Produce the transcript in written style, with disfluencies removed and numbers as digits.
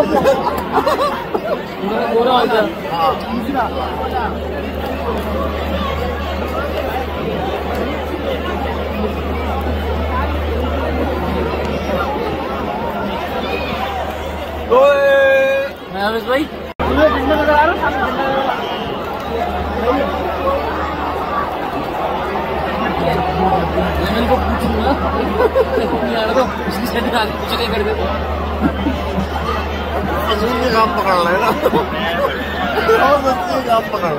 गोरा हो गया। मैं भाई नजर आ रहा मैं इनको पूछूंगा तो उसकी शादी आगे पूछ कर दे काम पकड़ लेना काम पकड़